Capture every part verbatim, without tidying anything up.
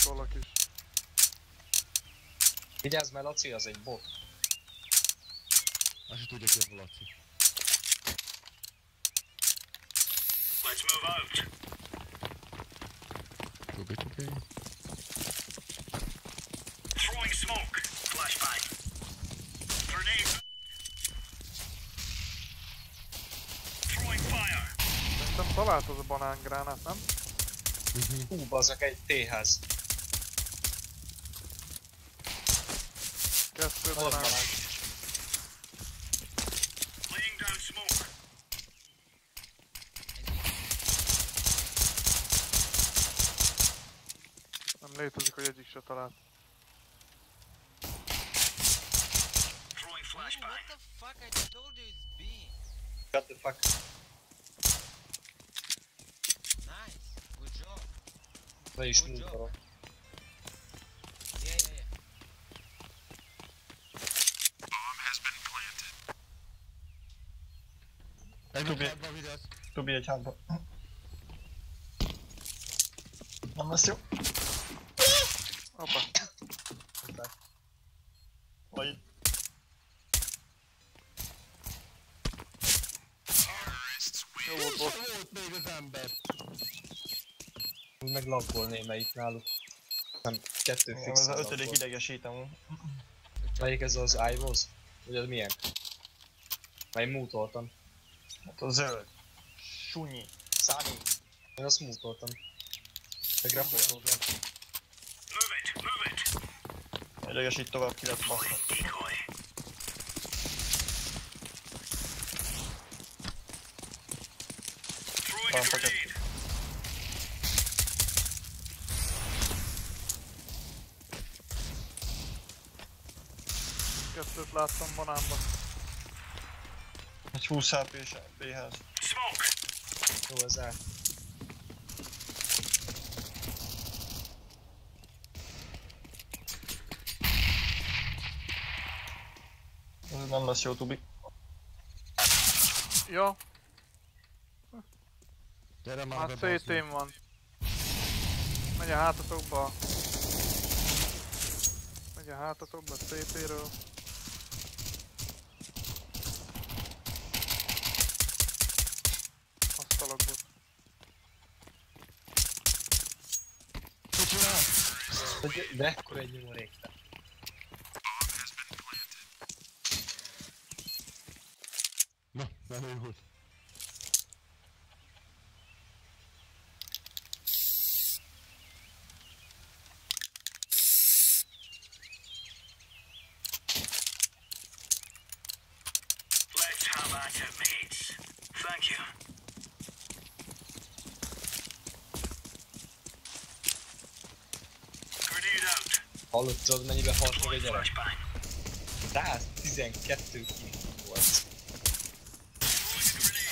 szólok is. Vigyázz, mert Laci az egy bot. Azt se tudja ki a Laci. Let's move out. Csubi, csubi. Throwing smoke. Flashbang. Grenade. Throwing fire. Szerintem talált az a banángránát, nem? Hú, bazzak, egy té-ház. Kettő Nagyon banán. banán. Laying down smoke. Nem létezik, hogy egyik se talált. Throwing What flashbang. the fuck? I told you it's B. Shut the fuck. Nice. Good job. Le is Good job. múltalak. Yeah, yeah, yeah. Bomb has been planted. Egy hátba vigyázz. Tobi egy hátba. Nem lesz jó. Hoppá. Vagy... Jó volt, boss. Volt még az ember. Úgy meg laggol némelyik náluk. Nem, kettő Igen, fix. ez az ötödik idegesítem. Melyik ez az iWoz? Vagy az milyen? Mely mútoltam. Hát a zöld. Sunyi. Száni. Én azt mútoltam. Meg raportoltam. Move it. Move it. Idegesít tovább ki lett baszva. Decoy. Throwing a Rampa grenade. Kettőt láttam banánba. Egy húsz há pés bé-ház. Smoke. Jó, ez el. Ez nem lesz jó, Tubi. Ja, Gyere már már be, szétén van. Megy a hátatokba. Megy a hátatokba szétéről. Asztalokba. Mit csinálsz? De, de ekkor egy nyomorék. Na, nem jó. Let's have at it, mates. Thank you. Grenade out. Hallod, tudod mennyibe halt meg a Throwing gyerek? flashbang. száz tizenkettő kill volt. Throwing a grenade.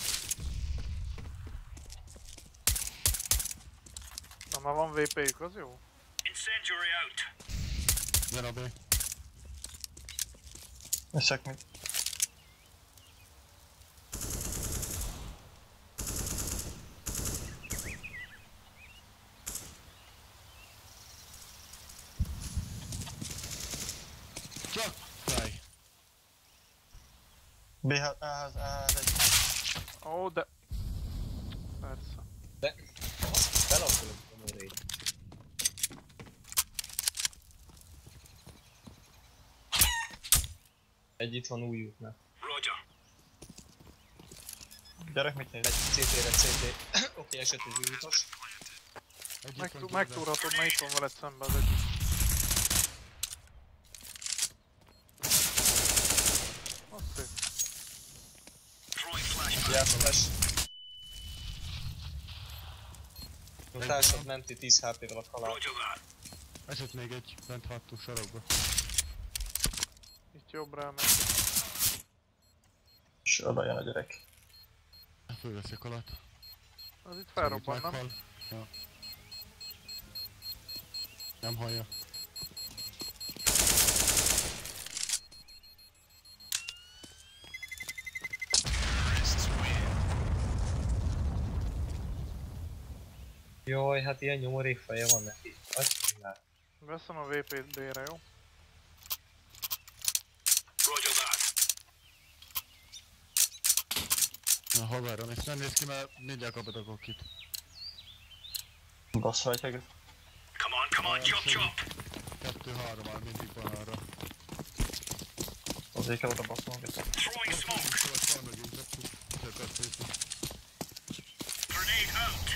Na már van vé pé-jük, az jó? Incendiary out. Gyere be. Eszek mit. Csak fej. bé-ház, á-ház, á-ház egy. Ó, de... Persze. De... Azt belakolom a nyomorék. Egy itt van új útnál. Roger. Gyerek mit néz? Egy cé té-re cé té. Oké, esett az új utas. Egyik Meg, van megtúrhatod, mert itt van veled szembe az egyik. Az szép. Throwing flashbang. Játszatás. A társad menti tíz há pé-vel a halál. Roger that. Esett még egy bent hátul sarokba. Itt jobbra elmegy. És oda jön a gyerek. Fölveszi a kalat. Az itt felrobban, nem? Meghal. Ja. Nem hallja. Jaj, hát ilyen nyomorék feje van neki. Azt már. Veszem a vé pét bé-re, jó? Roger that. Na haverom, és nem néz ki, mert mindjárt kapod a kit. Bassz rajta. Come on, come on, chop chop. Kettő-három már mindig van arra. Azért kell oda basszom vissza. Throwing smoke. Szóval fel megint, csak tudsz szépen. Grenade out.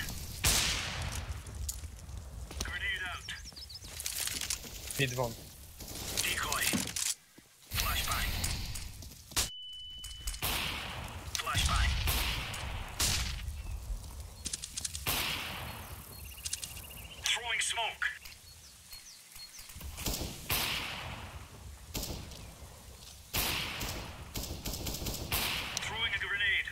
Grenade out. Itt van. Decoy. Flashbang. Flashbang. Throwing smoke. Throwing a grenade.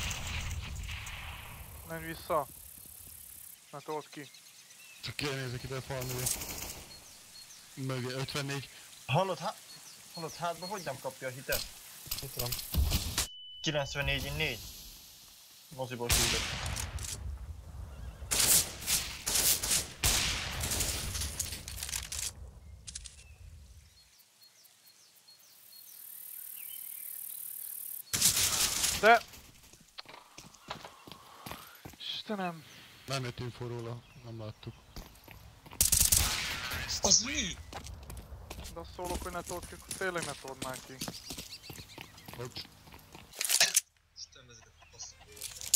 Menj vissza! Na told ki. Csak kinézek ide a falműre. Mögé ötvennégy. Hallod, hát... Hallod, hátba hogy nem kapja a hitet? Mit tudom. kilencvennégy négy. Moziból küldött. De! Istenem! Nem jött info róla, nem láttuk. Az mi? De azt szólok, hogy ne told ki, akkor tényleg ne told már ki. Bocs. Istenem, ezeket a passzakóval.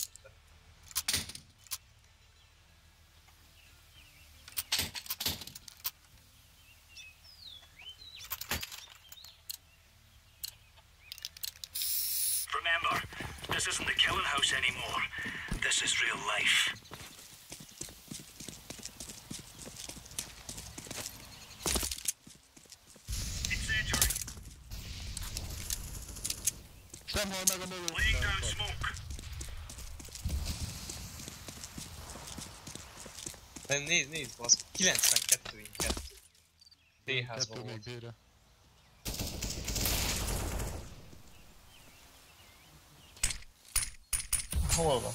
Remember, this isn't the killing house anymore. This is real life. Incendiary. Nem hal meg a mögött. Laying down smoke. Nem, nézd, nézd, basz. kilencvenkettő kettő. T-házban Kettő volt. még B-re. Hol van?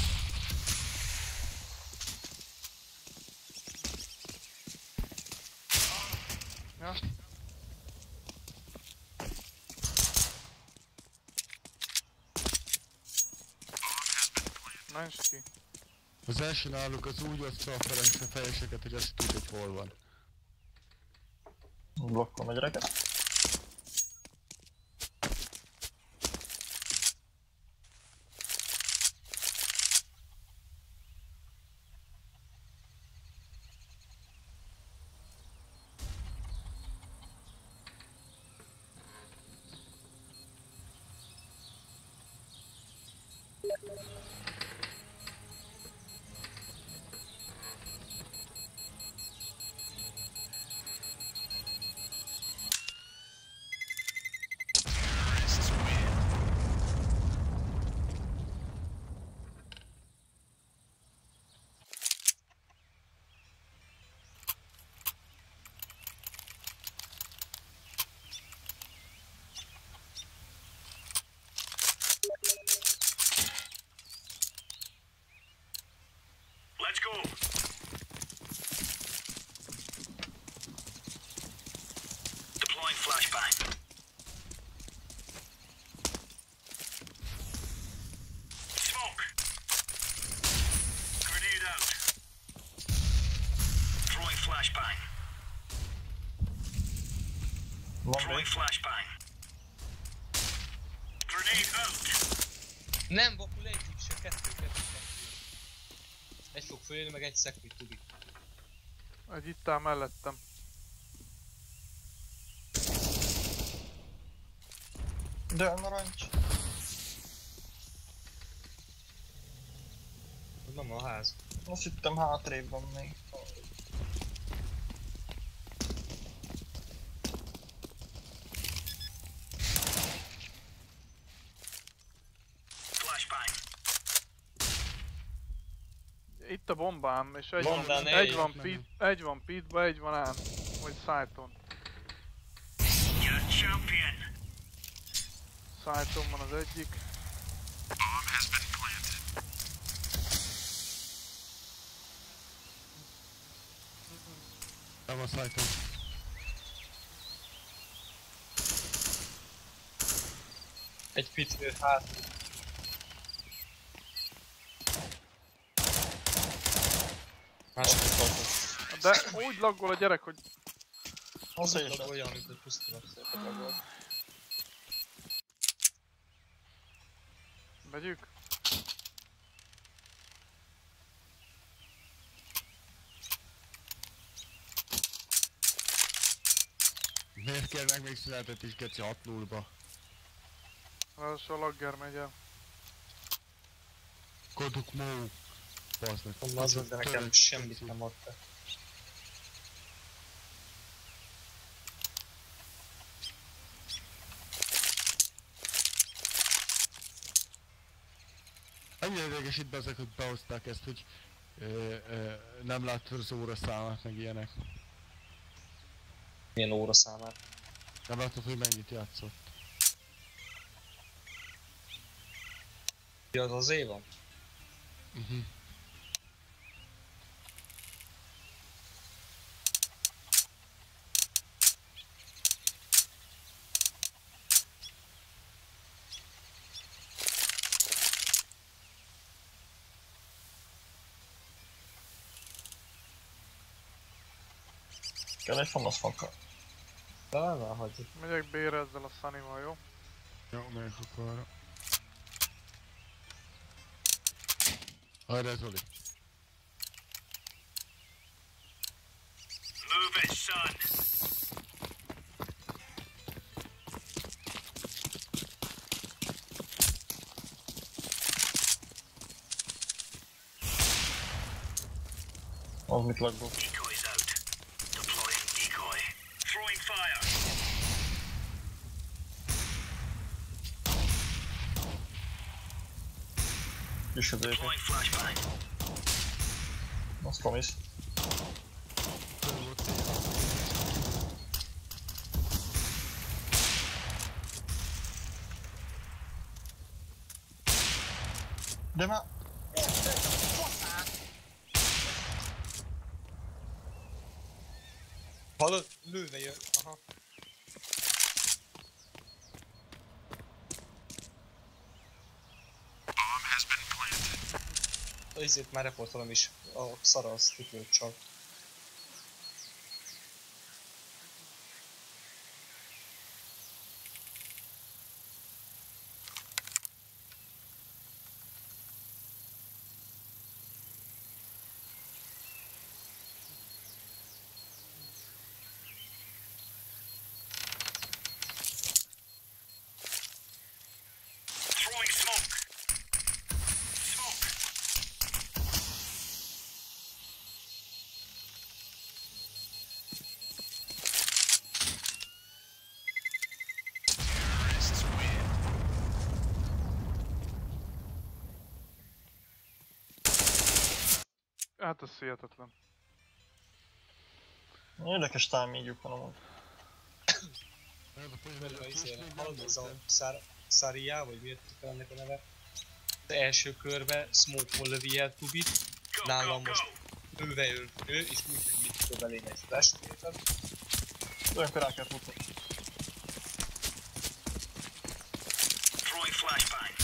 Ja? Menj ki. Az első náluk az úgy osztja a Ferenc fejeseket, hogy azt tudja, hogy hol van. Blokkolom a gyereket. Let's go. Deploying flashbang. Smoke. Grenade out. Throwing flashbang. Van Throwing még. flashbang. Grenade out. Nem, vakul egy tip se, kettő, kettő, kettő. Egy fog följönni, meg egy szekvit tudik. Egy itt áll mellettem. De a narancs. Nem a ház. Azt hittem hátrébb van még. Flashbang. Itt a bombám, és egy Bombán van, ne egy éljek van, meg. pit, egy van pitba, egy van ám. Vagy szájton. You're a champion. Szájton van az egyik. Bomb has been planted. Nem a szájtom. Egy pitfő hát. Másik tartott. De úgy laggol a gyerek, hogy Az is Az olyan, mint egy pusztulat szépen lagol. megyük. Miért kérnek még szünetet is, geci, hat nullba? Az a lagger megy el. Koduk mó. Basz meg. Mondom az volt, de nekem semmit nem adta. Annyira idegesít ezek, hogy behozták ezt, hogy ö, ö, nem látod az óra számát, meg ilyenek. Milyen óra számát. Nem látod, hogy mennyit játszott. Ja, az az éva? Uh-huh. kell egy famasz fakka. Talán elhagyjuk. Megyek B-re ezzel a Sunny-val, jó? Jó, megyek akkor arra. Hajrá, Zoli! Move it, son. Az mit lagbol? Decoys out. Deploying decoy. Throwing fire. Kis az őket. Deploying flashbang. Az promise. De már... Hallod? Lőve jön. Aha. Ezért már reportolom is. A szara az tükröt csak. Throwing smoke. Smoke. Hát ez hihetetlen. Érdekes támígyuk van amúgy. Belőle izére. Hallod, ez a szár... Szariá, vagy miért tudok ennek a neve? Az első körbe smoke-ol lövi el Tubit. Go, go, Nálam go. most lőve ő, ő, és úgy, hogy mit tud elég egy flash képen. Olyankor rá kell futni. Throwing flashbang.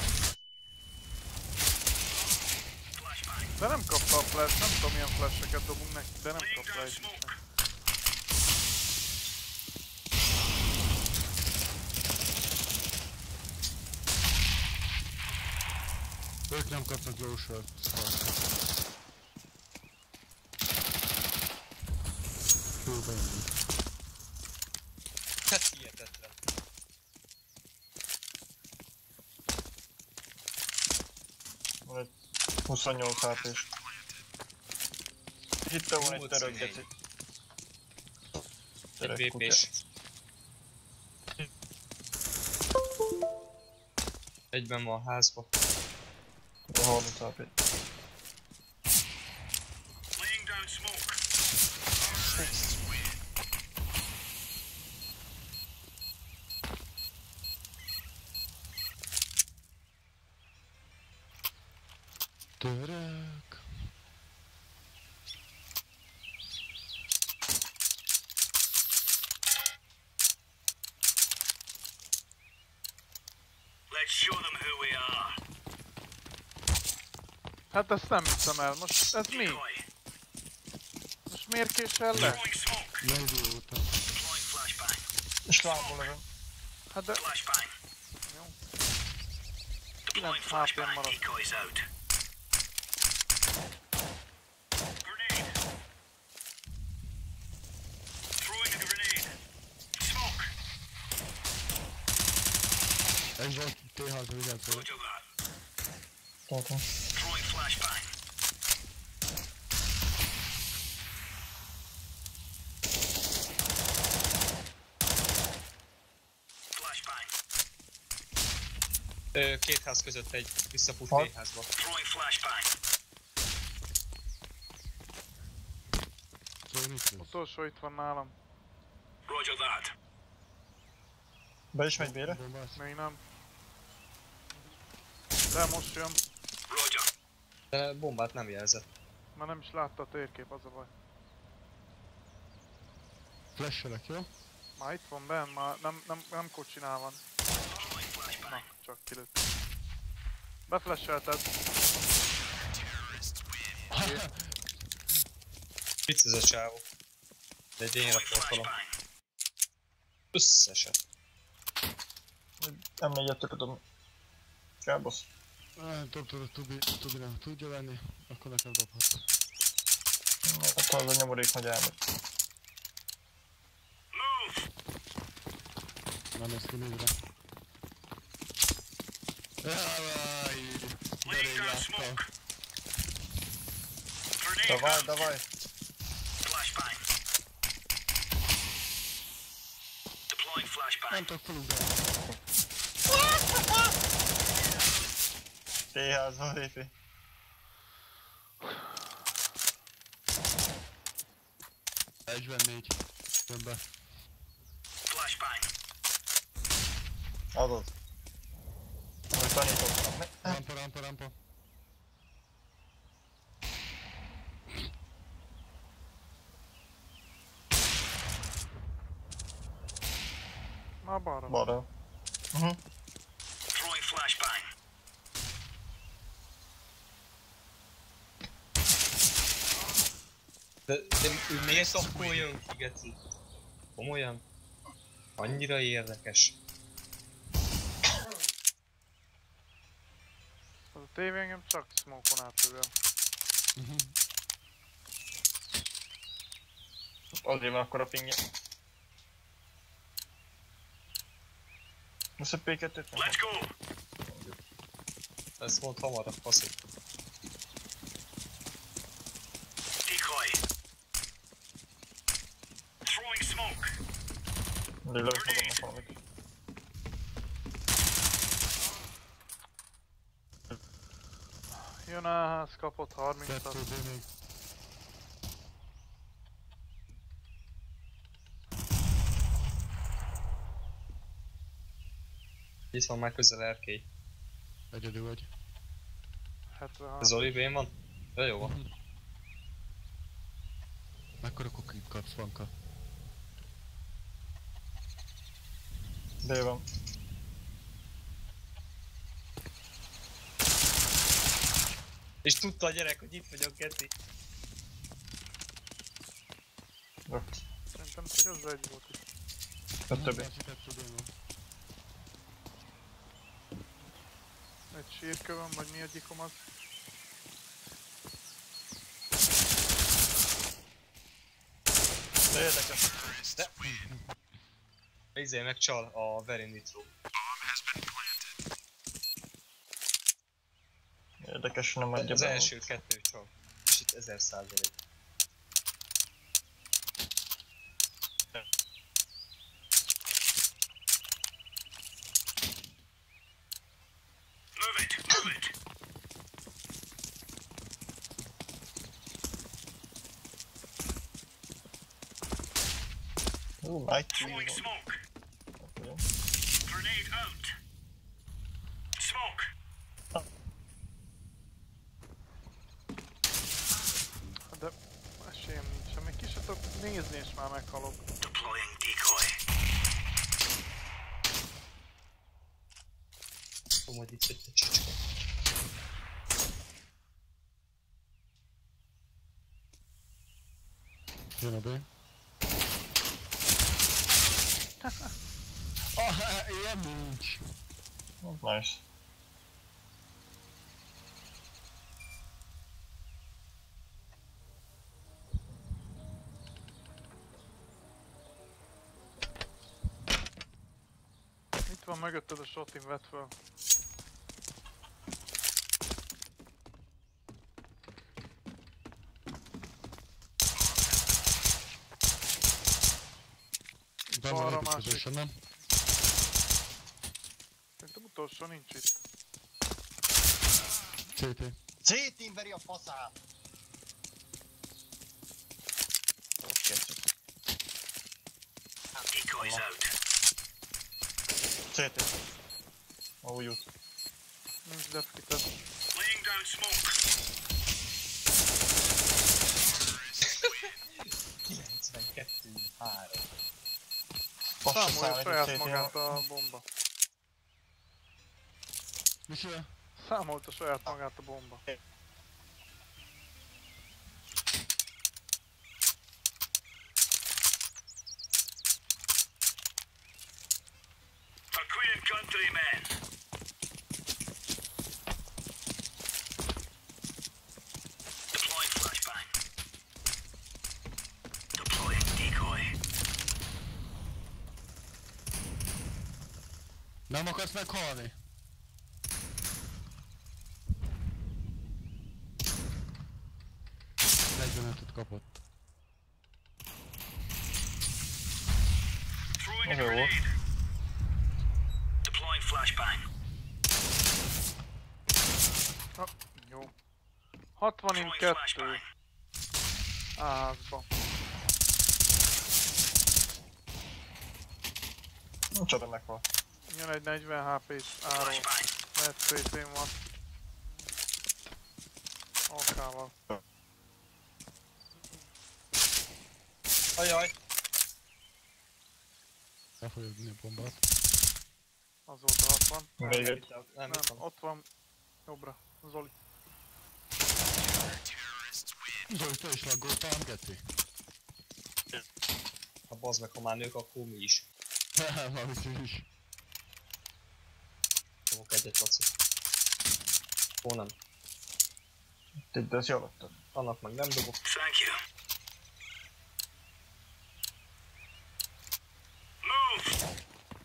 Flashbang. De nem kapta a flash, nem tudom milyen flasheket dobunk neki, de nem Laying kapta down egy smoke. sem. Ők nem kapnak jó sört. Jó, beindult. Hát hihetetlen. Van egy huszonnyolc há pés. Itt van egy török geci. Egy Török vé kutya. pés. Egyben van a házba. A harminc há pé. Laying down smoke. Török. Let's show them who we are. Hát ezt nem hiszem el, most ez mi? Decoy. Most miért késel le? Throwing smoke. Ne idióta. Deploying flashbang. És lábból lövöm. Hát de... Flashbang. Jó. Deploying kilenc há pé flashbang. maradt. Decoys out. Grenade. Throwing a grenade. Smoke. Egy van té háza, igen, szóval. Roger that. Tartom. Throwing flashbang. Flashbang. Ö, két ház között egy visszafut Hol? T-házba. Throwing flashbang. Szóval mit lesz? Utolsó itt van nálam. Roger that. Be is megy bére? Bombász? Még nem. De most jön. Roger. De bombát nem jelzett. Már nem is látta a térkép, az a baj. Flashelek, jó? Már itt van benn, már nem, nem, nem kocsinál van. Throwing flashbang. Na, csak kilőtt. Beflashelted. Vicc ez a csávó. De egy én Throwing raportolom. flashbang. Összeset. em négyet töködöm. Kábosz. Nem tudom, tudod, Tubi, Tubi nem tudja venni, akkor nekem dobhatod. Akkor az a nyomorék nagy elmegy. Move. Nem néz ki nézre. Jaj, de Laying rég down láttam. smoke. Grenade Давай, out. давай. Flashbang. Deploying flashbang. Nem tudok felugrálni. T-házban lépi. negyvennégy. Jön be. Flashbang. Adod. Hogy tanítottam. Rampa, rampa, rampa. Már balra. Balra. Uh-huh. Throwing flashbang. De, de ő miért akkor jön ki, geci? Komolyan? Annyira érdekes. Az a tévé engem csak smoke-on átlővel. Mhm. Azért van akkor a pingje. Most a pé kettőt nem. Let's go. Ezt mondd hamarabb, faszok. Decoy. Throwing smoke. Lélövök magamnak valamit. Jön a ház, kapott harmincat. Kettő B még. Itt van már közel erkély. Egyedül vagy. hetvenhárom. Zoli bén van? De jó van. Mekkora kokit kapsz, Vanka? B van. És tudta a gyerek, hogy itt vagyok, Geci. Jó. Szerintem csak az egy volt is. A többi. Kettő B van. Egy sírkövön, vagy mi egyikom az. De érdekes. De... Izé megcsal a Very Nitro. Érdekes, nem adja Az be. első kettő csal. És itt ezer százalék. Move it. Move it. Ú, nagy Throwing tíz smoke. van. Grenade out. Smoke. De esélyem nincs, amíg ki se tudok nézni és már meghalok. Deploying decoy. Akkor majd itt jött a csicska. Jön a B. Ah, ilyen nincs. Nice. Itt van mögötted a shotin, vedd föl. Benne Balra van másik. építkezésen, nem? Szerintem utolsó nincs itt. cé té. C-team veri a faszát! Oké. Decoys out. C-team. Ahogy jut. Nincs defkited. Laying down smoke. kilencvenkettő három. Fassa Számolja száll saját egy magát C-team. a bomba. Micsoda? Számolta saját magát a bomba. For Queen and Country, men. Deploying flashbang. Deploying decoy. Nem akarsz meghalni? negyvenötöt kapott. Throwing a Okay, well. grenade. Deploying flashbang. Ha, jó. hatvan in Throwing kettő. flashbang. Házba. Micsoda meghal. Jön egy negyven há pés áról. Flashbang. Mert cé tén van. Alkával. Ajaj! El fogja adni a bombát. Azóta hatvan. Véget. Nem, Nem, itt van. ott van. Jobbra. Zoli. Zoli, te is laggoltál, Geci? Ha bazd meg, ha már nők, akkor mi is. Nem, amit is. Fogok egyet, Laci. Ó, nem. Te ezt jól adtad. Annak meg nem dobok. Thank you. Move!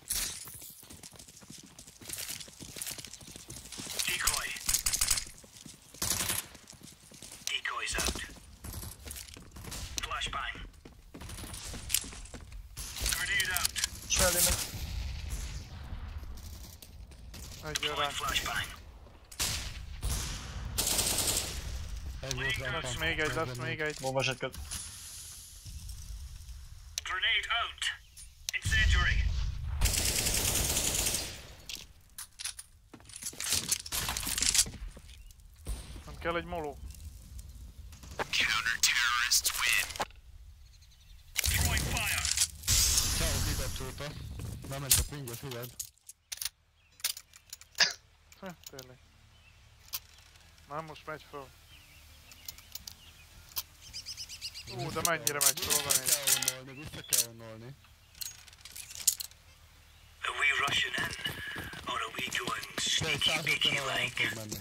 Decoy. Decoy's out. Flashbang. Grenade out. Csinálj meg. Egy jön rá. Deploying flashbang. Egy volt rá. Lesz még egy, lesz még egy. Bomba zsetket. Grenade out. Incendiary. Nem kell egy moló. Throwing fire. Ciao, kikapcsolta. Bement a pingja, figyeld. Heh, tényleg. Már most megy föl. Ú, de mennyire megy föl oda Vissza néz. kell onnolni, vissza kell onnolni. Are we rushing in? Or are we going Te egy sneaky száz ötven beaky alá like? fog menni.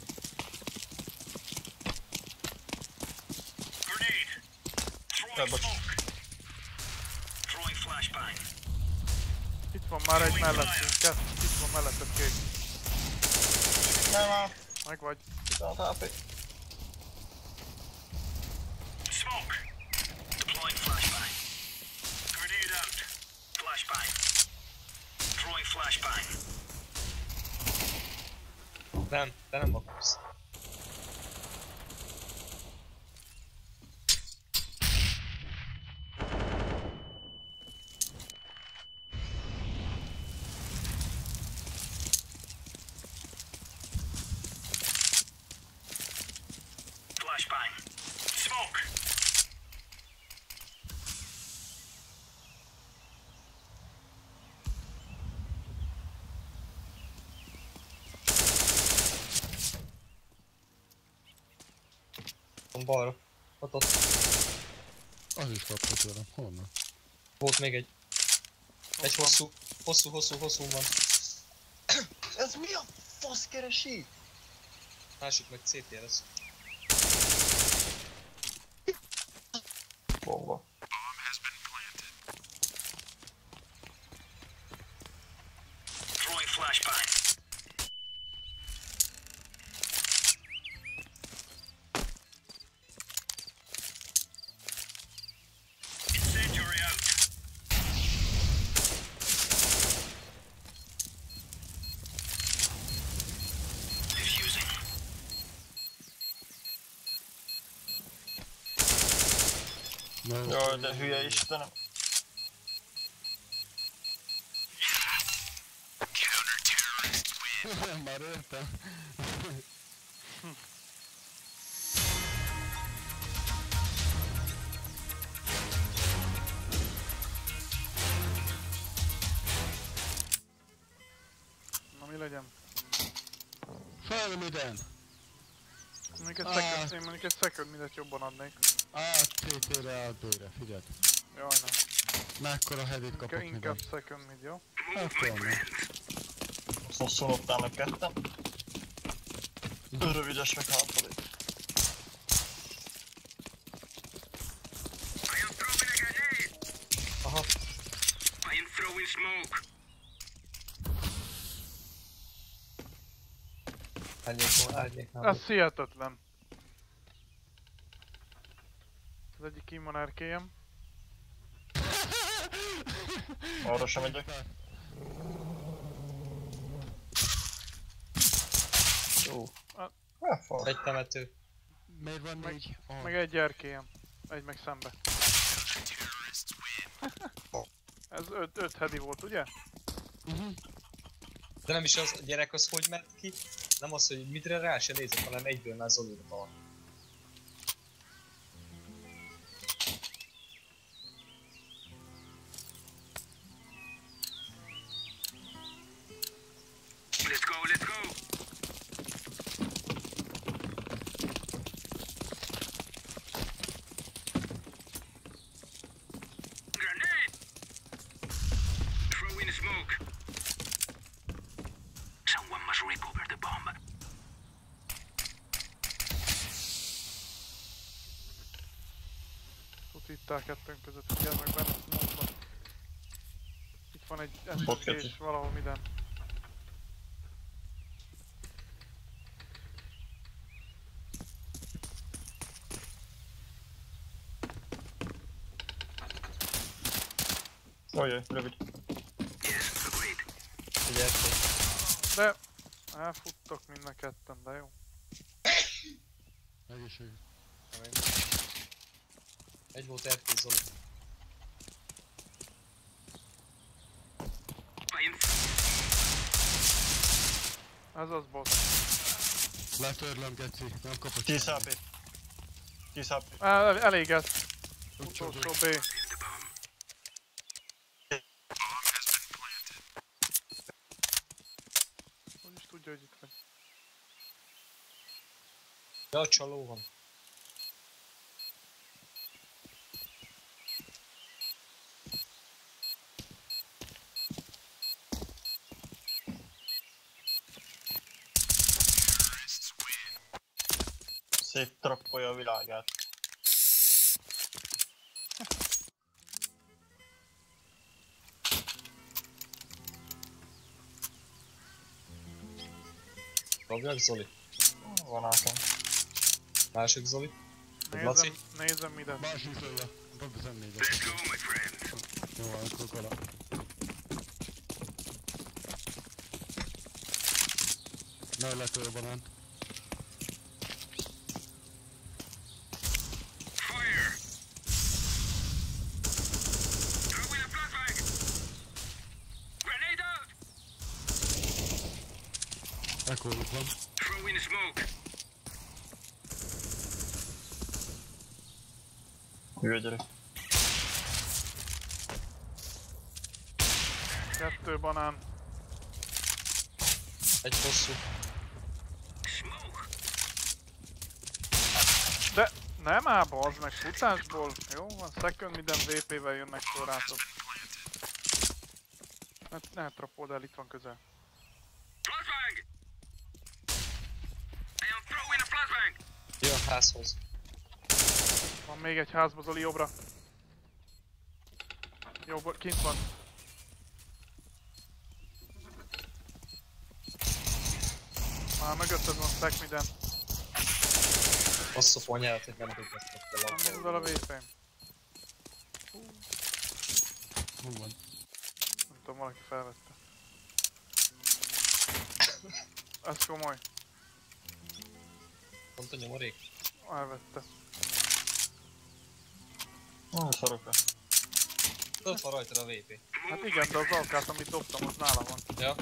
Grenade. Throwing Yeah, but- smoke. Throwing flashbang. Itt van már egy mellettünk, kettő, itt van melletted kék. Nem áll. Meg vagy. Tizenhat há pé. Smoke. Deploying flashbang. Grenade out. Flashbang. Throwing flashbang. Nem, te nem akarsz. Flashbang. Smoke. balra. Ott ott. Az is kapta tőlem. Honnan? Volt még egy. Egy Ott van. hosszú. Hosszú, hosszú, hosszú van. Ez mi a fasz keresi? Másik meg cé té er ez. Bomba. Throwing flashbang. Incendiary out. Diffusing. Na jó. Jaj, de hülye Istenem. Már értem. Na mi legyen? Fel minden! Mondjuk egy Ah. second, én mondjuk egy second mindet jobban adnék. Át cé té-re, át B-re, figyeld. Jaj, nem. Mekkora heavy-t kapok Inkább, inkább minden. second mid, jó? Akkor mi? Azt szólottam meg ketten. Rövides meg hátralék. I am throwing a grenade. Aha. I am throwing smoke. Árnyék van, árnyék nem. Ez hihetetlen. Az egyik kim van erkélyem. Arra sem megyek. Jó. Ah, fasz. Egy temető. Miért van Meg- négy? Ah, Meg egy erkélyem. Egy meg szembe. Ez öt, öt heady volt, ugye? mhm. De nem is az, a gyerek az hogy ment ki? Nem az, hogy midre rá se nézett, hanem egyből már Zolira van. Let's go, let's go. Grenade. Throw in smoke. Someone must recover the bomb. Ott itt áll kettőnk között, figyelj meg benne smoke-ba. Itt van egy es es gé és valahol minden. Ojjaj, rövid. Yes, agreed. Figyelj, De elfuttok mind a ketten, de jó. Egészség. egy volt er té Zoli. I am Ez az boss. Letörlöm, geci. Nem kapott tíz semmi. há pé. tíz há pé. El, elég ez. Utolsó Utolsó B. the bomb. Hogy is tudja, hogy itt vagy. De a csaló van. Széttrappolja a világát. Dobjak Zoli. Van nekem. Másik Zoli. Laci. Nézem, nézem minden. Másik szólja. Dobzem négyet. Let's go, my friend. Jó, akkor kola. Na, letör banánt. Fire. Throw in a flashbang. Grenade out. Ekkor van. Throw in smoke. Hülye gyerek. Kettő banán. Egy hosszú. Smoke. De Nem áll, bazd meg, futásból. Jó van, second midem vé pé-vel jönnek föl rátok. Ne, ne trapold el, itt van közel. Flashbang! I am throwing a flashbang! Jön házhoz. Van még egy házba, Zoli, jobbra. Jobb, kint van. Már mögötted van stack midem. Hosszú ponyálat, hogy nem dugasztott a Nem labba. mondod a vé pém. Hú van. Nem tudom, valaki felvette. Ez komoly. Pont a nyomorék. Elvette. Nem szarok rá. Ott van rajta a vé pé. Hát igen, de az alkát, amit dobtam, az nála van. Ja.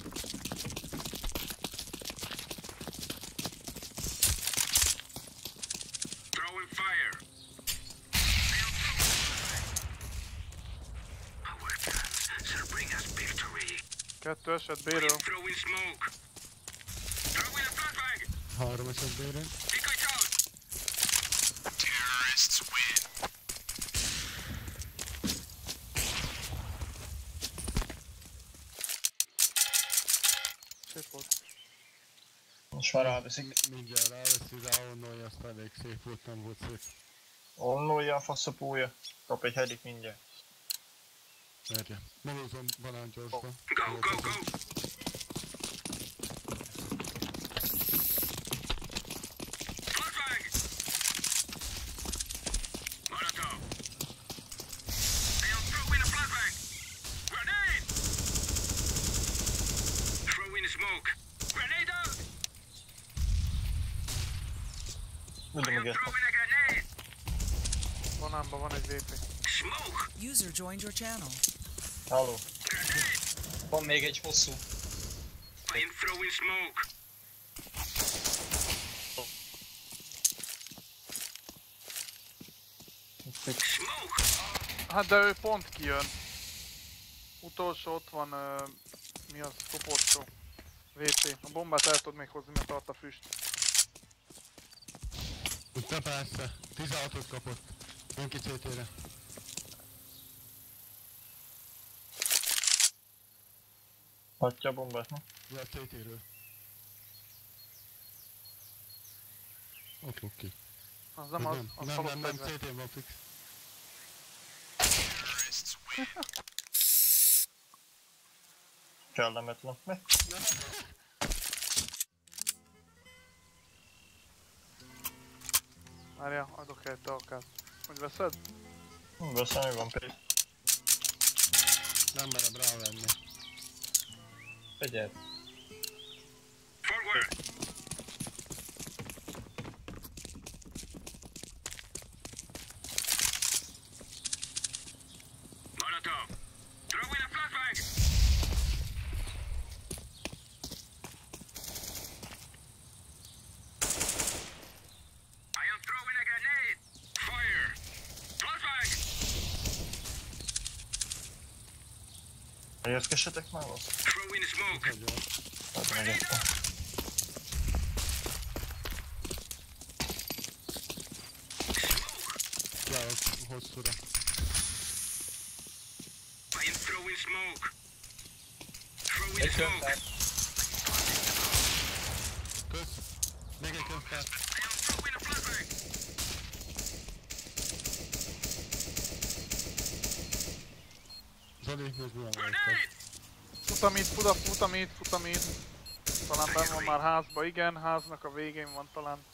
Throwing fire! Our plans shall bring us victory. Kettő eset B-ről. Throwing smoke! Throwing a flashbang! Három eset B-re. Decoy out! Terrorists win! Szép volt. Most már ráviszik. Mi- Mindjárt ráveszi rá, onnolja, azt elég szép volt, nem volt szép. Onnolja a faszapója. Kap egy hedik mindjárt. Merje. Molózom banán gyorsban. Go, go, go! Flashbang! Molotov! I am throwing a flashbang! Grenade! Throwing smoke! Grenade out! I Mindjárt am megértem. throwing a grenade! Banánban van egy vé pé. Smoke! User joined your channel. Halló. Grenade! Van még egy hosszú. I am throwing smoke! Smoke! Hát de ő pont kijön. Utolsó ott van, uh, mi az, koporsó. vé pé. A bombát el tudod még hozni, mert tart a füst. Te persze. tizenhatot kapott. Jön ki cé té-re. Hagyja a bombát, no? Jön cé té-ről. Ott luk ki. Az nem Vagy az, nem, az nem, halott nem, nem, fegyver. cé té-n van fix. Kellemetlen. Mi? Várjál, adok egy alkát. Hogy veszed? Hm, Veszem, mi van pénz. Nem merem rávenni. Figyeld. Forward! Molotov! Throwing a flashbang! I am throwing a grenade! Fire! Flashbang! Helyezkessetek már azt? Throwing smoke! Hagyja. Hát megértem. Kiállok hosszúra. I am throwing smoke! Throwing Egy smoke! könyvtár. Kösz. Még egy könyvtár. I am throwing a flashbang! Zoli, még mi van rajta? Grenade! Futam itt, futam, futam itt, futam itt. Talán benn van már házba, igen, háznak a végén van talán.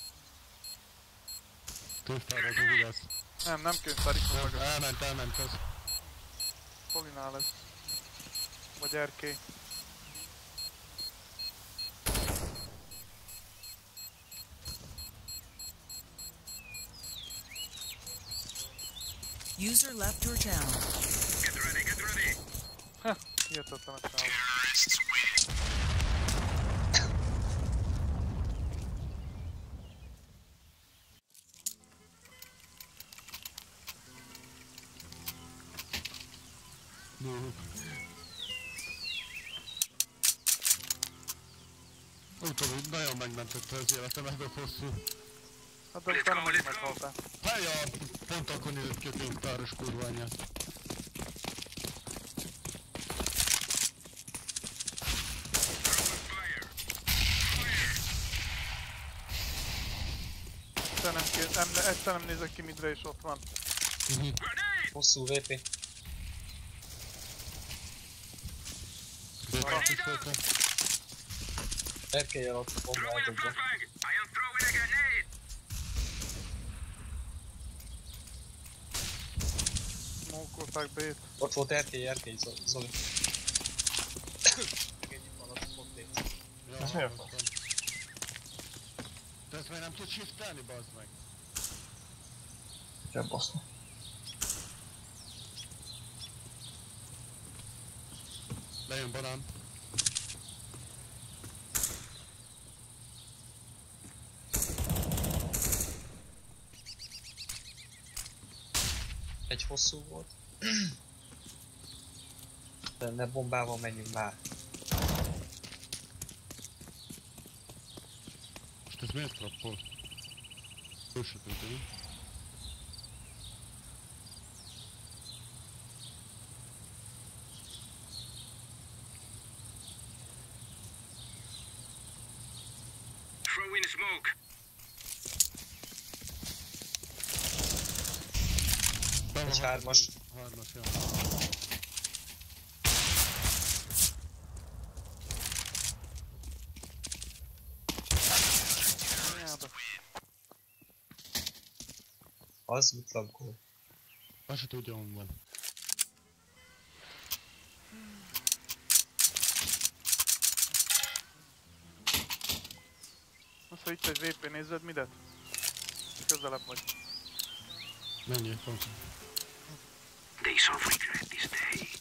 Könyvtár az úgy lesz. Nem, nem könyvtár, itt van Nem, mögött. elment, elment az. Solinál ez. Vagy erkély. User left your channel. Get ready, get ready! Hihetetlen a csávó. Terrorists win! No. Úgy tudom, hogy nagyon megmentette az életemet a hosszú. Hát de utána meg meghaltál. Helya, pont akkor nézett ki a könyvtáros kurva anyját. Egyszer nem, kér, nem, egyszer nem nézek ki midre és ott van. Uh-huh. Hosszú vé pé. Békát is föltem. Erkély alatt a bomba eldobja. Smokolták B-t. Ott volt erkély, erkély, Zo- Zoli. Meg egy itt alatt ott légy. Ez mi a fasz? Te ezt meg nem tudsz shiftelni, bazd meg? Kell baszni. Lejön banán. Egy hosszú volt. De ne bombával menjünk már. Most ez miért trappol? Ő se tudja. Throw in smoke. Bevon Egy hármas. Hármas, ja. Miába. Az mit laggol? Azt se tudja, hon van. Azt, hogy itt egy vé pé, nézzed midet? Közelebb vagy. Menjél, pont. They shall regret this day.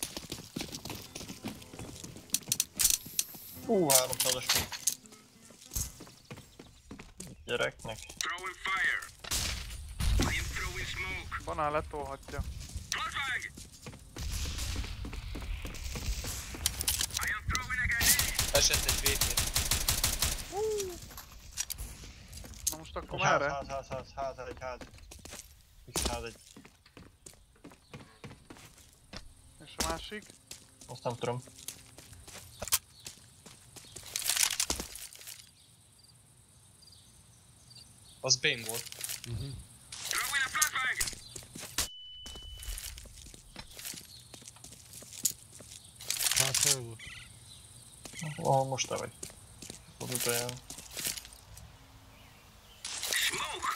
Hú, háromszázas még. Gyereknek. Throwing fire. I am throwing smoke. Banán letolhatja. Flashbang. I am throwing a grenade. Esett egy vé pé. Na most akkor Egy ház, merre? ház, ház, ház, ház, egy ház. X ház egy. És a másik? Azt nem tudom. Az bén volt. Uh-huh. Throwing a flashbang. Hát hol volt? Ahol most te vagy. Az utoljára. Smoke.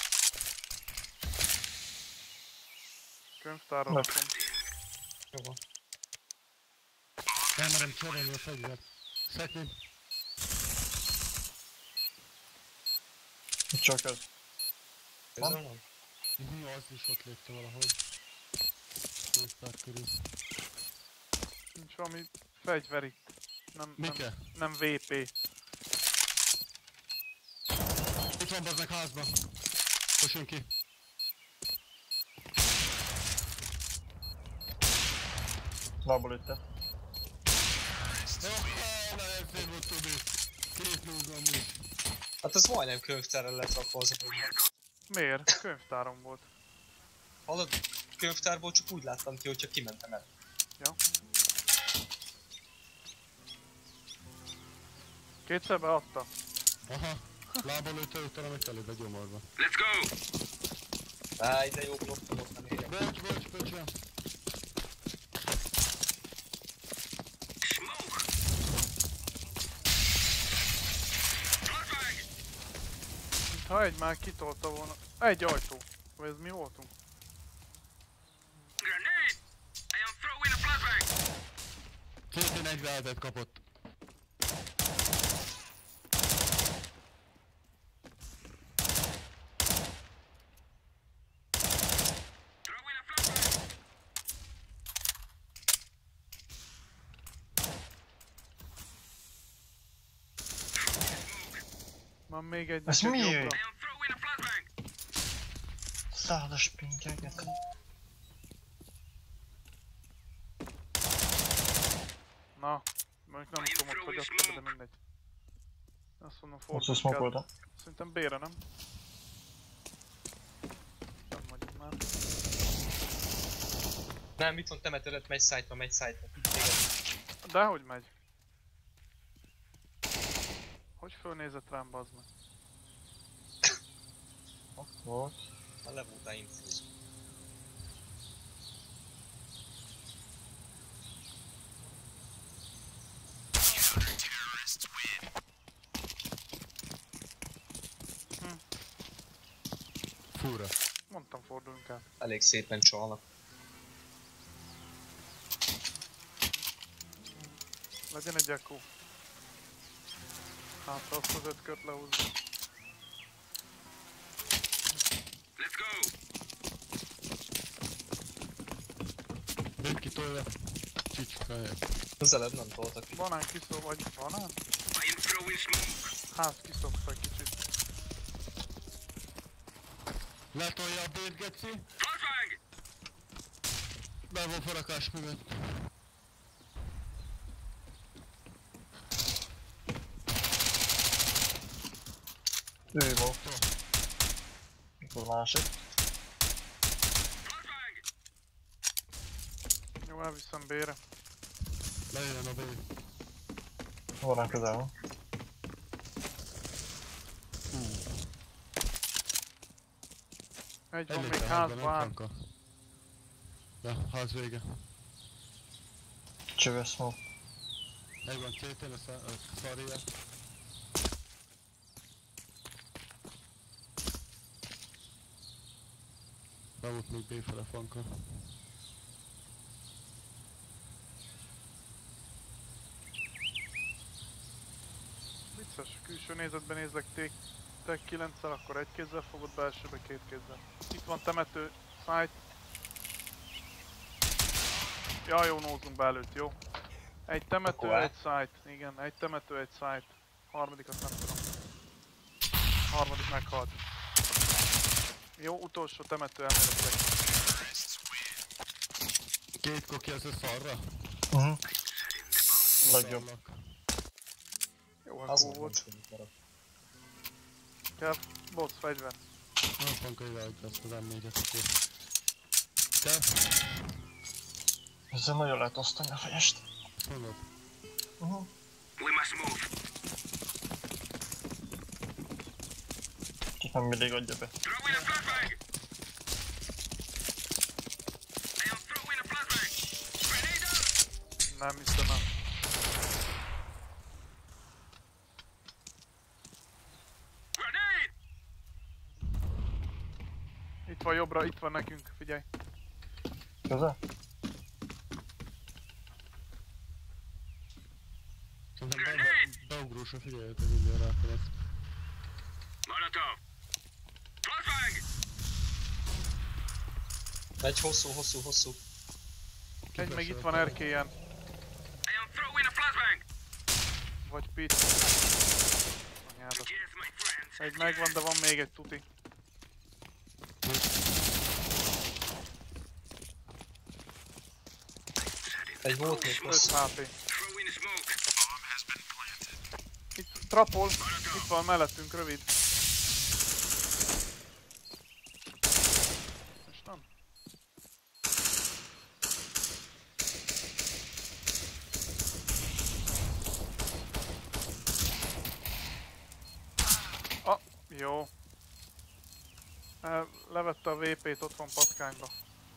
Könyvtárra Meg. rakom. Jó van. Elmerem cserélni a fegyvert. Szekrény. Csak ez. Ez van? Uh-huh, az is ott lépte valahogy. Könyvtár körül. Nincs valami fegyver itt. Nem, nem, Mike? nem vé pé. Itt van bazd meg házba. Fosson ki. Lából ütte. Oh, nagyon szép volt Tobi. Két lúzom is. Hát az majdnem könyvtárra lett rakva az a bomba. Miért? Könyvtárom volt. Hallod? Könyvtárból csak úgy láttam ki, hogyha kimentem el. Ja. Kétszer beadta. Aha. Lába lőtte, utána meg előbb egy gyomorba. Let's go. Áj, de jó blokkom ott nem érek. Bocs, bocs, bocsán. Smoke. Flashbang. Ha egy már kitolta volna. Egy ajtó. Vagy ez mi voltunk? Grenade. I am throwing a flashbang. Szépen egy grádet kapott. Throwing a flashbang. Van még egy Ez neked mi? jobbra. I am throwing a flashbang. Százas pintyeket. Na, mondjuk nem tudom, hogy hogy adtam, de mindegy. Azt mondom, Most fordulni kell. smokoltam. Szerintem B-re, nem? nem? Nem, itt van temetőlet, megy szájtba, megy szájtba. Dehogy megy. Hogy fölnézett rám, bazd meg? Volt. Ha le voltál infúz. Fúra. Mondtam, forduljunk át. Elég szépen csalnak. Legyen egy Echo. Hát azt az öt kört lehúzni. Let's go! Vedd ki tőle. Csicskáját. Közelebb nem toltak ki. Banán kiszok, vagy banán? I am throwing smoke. Ház kiszoksz egy kicsit. Letolja a bét, geci. Flashbang! Be van farakás mögött. Ő volt. Akkor másik. Flashbang! Jó, elviszem B-re. Lejön a bét. Van közel van. Egy van Előtt még a házban, házban nem át. Franka. Ja, ház vége. Csöves smoke. Egy van cé tén a, szá a szarja. Be volt még B fele Franka. Vicces, külső nézetben nézlek T kilenccel, akkor egy kézzel fogod, belsőbe két kézzel. Itt van temető, site. Ja, jó, nózunk be előtt, jó. Egy temető, Akkor egy site. Igen, egy temető, egy site. Harmadikat nem tudom. Harmadik meghalt. Jó, utolsó temető elméletileg. Két koki az a szarra? Uh-huh. Legjobb. Szarlak. Jó, Az akkor volt. volt. Kell, boss, fegyver. Nem Franka irányítja azt az em négyet akkor. Te? Ezzel nagyon lehet osztani a fejest. Azt mondod? Uh-huh. We must move. Csak nem mindig adja be. Throwing a flashbang! I am throwing a flashbang! Grenade out! Nem hiszem el. Grenade! Itt van jobbra, itt van nekünk, figyelj. Közel? Szerintem be, be, beugrósra figyeljetek, hogy milyen rákereszt. Molotov! Flashbang! Egy hosszú, hosszú, hosszú. Egy meg itt van erkélyen. I am throwing a flashbang! Vagy pit. Anyádat. Cheers, my friends. Egy megvan, de van még egy tuti. Egy volt még öt hosszú. há pé. Throwing smoke. Itt trapol, itt van mellettünk, rövid. És nem? Ah, jó. El- Levette a vé pét, ott van patkányba.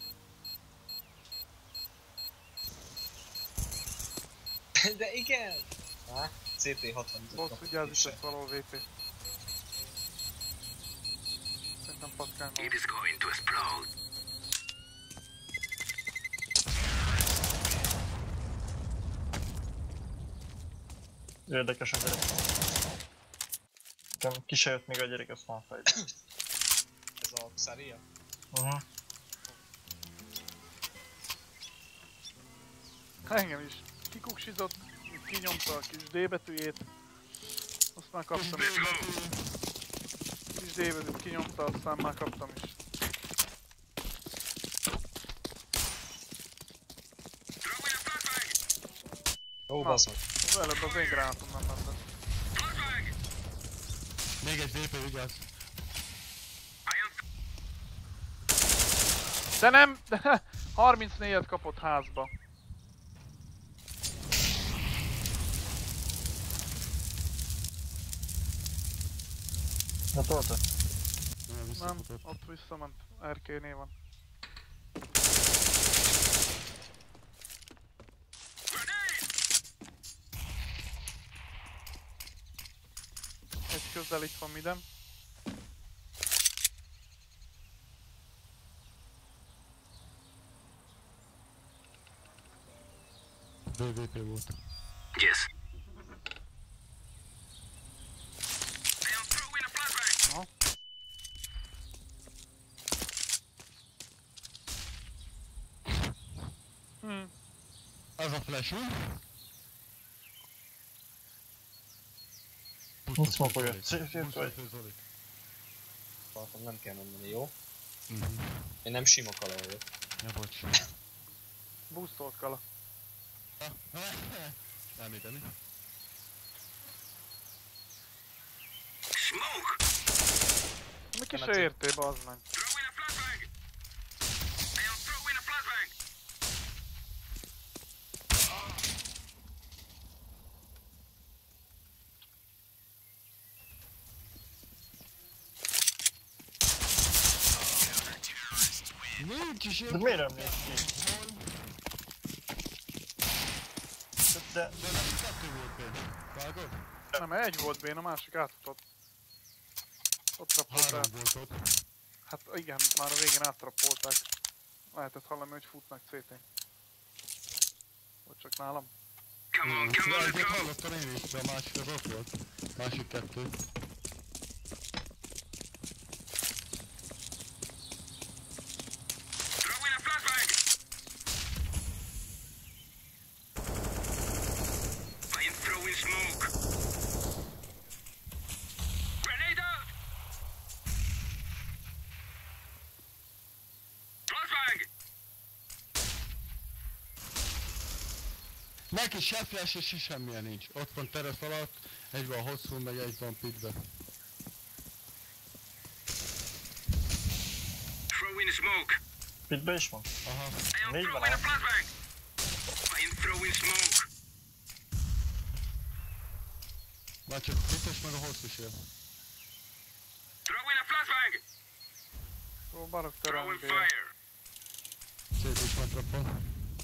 De igen! Á, cé té hatvan. Boss, vigyázz, itt ott valahol vé pé. Szerintem patkányban. It is going to explode. Érdekes a gyerek. Nekem ki se jött még a gyerek, azt már fejbe. Ez a Xaria? Uh-huh. Engem is kikuksizott, kinyomta a kis D betűjét. Azt már kaptam is. Kis D betűt kinyomta, aztán már kaptam is. Throwing a flashbang! Ó, Na. bazd meg. Az előbb az én gránátom nem ment. Flashbang! Még egy vé pé, vigyázz. I am De nem! De harmincnégyet kapott házba. Na tolta. Nem, Nem, visszafutott. ott visszament. er ké-nél van. Egy közel itt van midem. dé vé pé volt. Yes. Aha. Hmm. Az a flash, hm? Nincs smokolja. Zoli. Szép, szép, Pusztítő vagy. Zoli. Tartom, nem kell mondani, jó? Mhm. Én nem sima kala vagyok. Ja, bocs. Boostolt kala. Említeni. Smoke! Mi ki se Nem értél, bazd meg. Throw in a flashbang! I'll throw in a flashbang! Nincs is De értelme. miért nem néz ki? De... De nem kettő volt benne. Vágod? Nem, egy volt bén, a másik átfutott. Ott rappoltál. Három volt ott. Hát igen, már a végén áttrappolták. Lehetett hallani, hogy futnak cé té-n. Vagy csak nálam. Come on, come on, let's Egyet go! hallottam én is, de a másik az ott volt. Másik kettő. Throw in a flashbang! I am throwing smoke! Grenade out! Flashbang! Neki se flash és se semmilyen nincs. Ott van teresz alatt, egy van hosszú, meg egy van pitbe. Throw in a smoke! Pitbe is van? Aha. I am Négy van throwing a át. flashbang! I am throwing smoke! Már csak pites meg a hosszú sér. Throw in a flashbang! Próbálok Throwing törölni. fire! Szép is metrappol.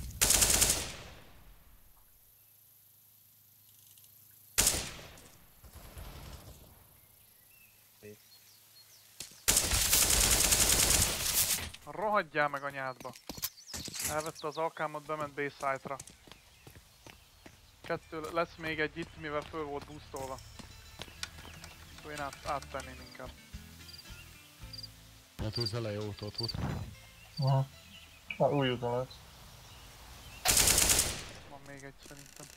Rohadjál meg anyádba. Elvette az alkámot, bement B-site-ra. Kettő, lesz még egy itt, mivel föl volt boostolva. Akkor én át, áttenném inkább. Hát az eleje óta ott volt. Aha. Már új úton lesz. Van még egy szerintem.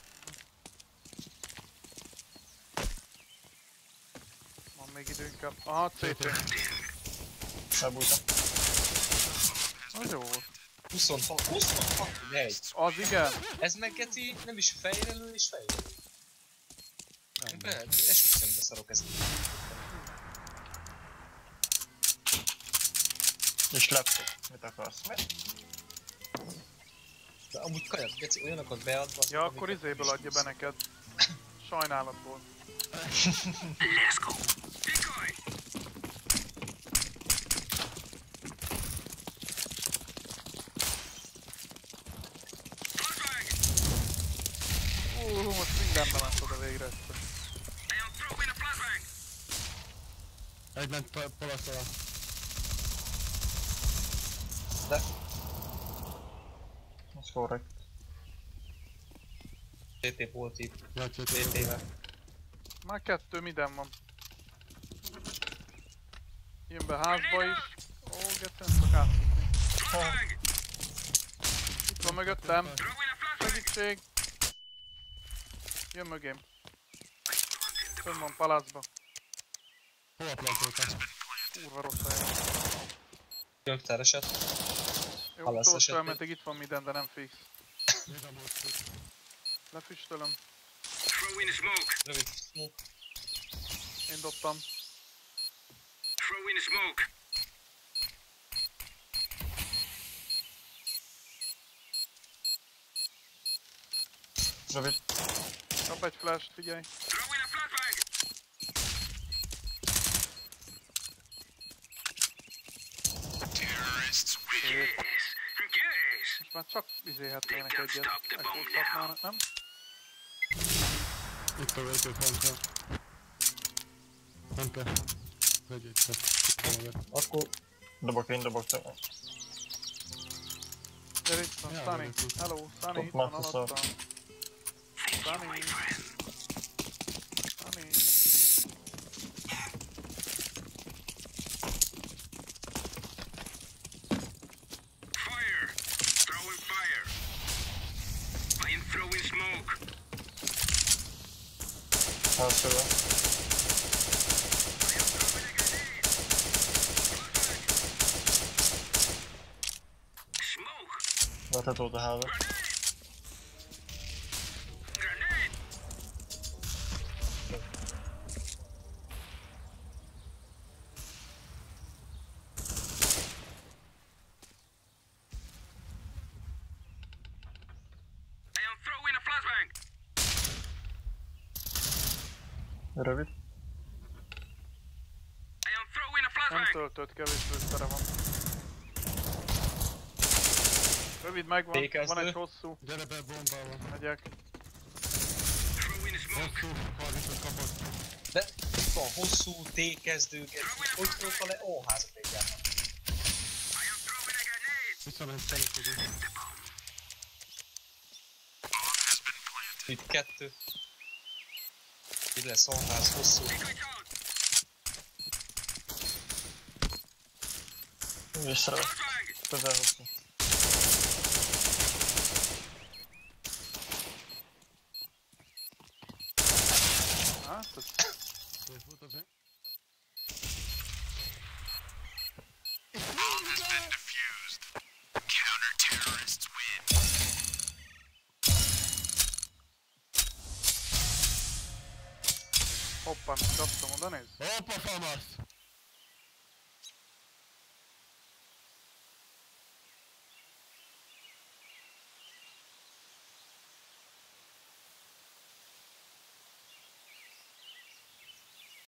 Van még idő inkább. Aha, cé té. Elbújtam. Az jó volt. huszonhat, huszonhat, egy. Az igen. Ez meg Geci nem is fejre lő és fejre lő. Nem, Be, esküszöm, de szarok ezt. És laptop. Mit akarsz? Mi? De amúgy kajak, Geci olyanokat beadva. Ja, akkor izéből adja be neked. Sajnálatból. Let's go! Decoy! Flashbang! Ú, most mindenbe ment oda végre egyszer. I am throwing a flashbang! egy ment pa- palasz alá. Az korrekt. té té volt itt, Ja, té csét. té-vel. Már kettő minden van. Jön be házba is. Ó, geci, nem tudok átfutni. Flashbang! Itt van mögöttem. Throw in a flashbang! Segítség! Jön mögém. Fönn van palácba. Hova plantoltál? Kurva rossz helyen. Könyvtár eset. Jó, Ha lesz utolsó esetleg. elmentek, itt van minden, de nem fix. Nézem volt szép. Lefüstölöm. Throw in a smoke! Rövid smoke. Én dobtam. Throw in a smoke! Rövid. Kap egy flash, figyelj. Throwing a flashbang. Terrorists win. Yes. Yes. Most már csak izéhetnének egyet. Ekkor nem? Itt a vétő Hunter. Hunter. Vegyék csak. Akkor dobok én, dobok te. Gyere itt van, Ja, Sunny. vagyok itt. Hello, Sunny, Ott itt van Marcus alattam. Sunny. Sunny. Fire. Throwing fire. I am throwing smoke. Házsőre. I am throwing a grenade. Smoke. Látható a háza. Grenade. I am throwing a flashbang. Rövid. I am throwing a Nem flashbang. töltött, kevés lőszere van. Rövid megvan, Fékeztő. van egy hosszú. Gyere be, bombával. Megyek. Throwing smoke. Hosszú, harmincot kapott. De itt van hosszú T-kezdőket. Hogy tudok vele ó-házat egyáltalán? I am throwing a grenade. Visszamenteni tudunk. Itt kettő. Itt lesz ó-ház hosszú. Secret out. Vissza. Flashbang. Közel hosszú. Hát, ez Szép volt azért. hoppá, mit kaptam, oda nézd. Hoppa, famasz!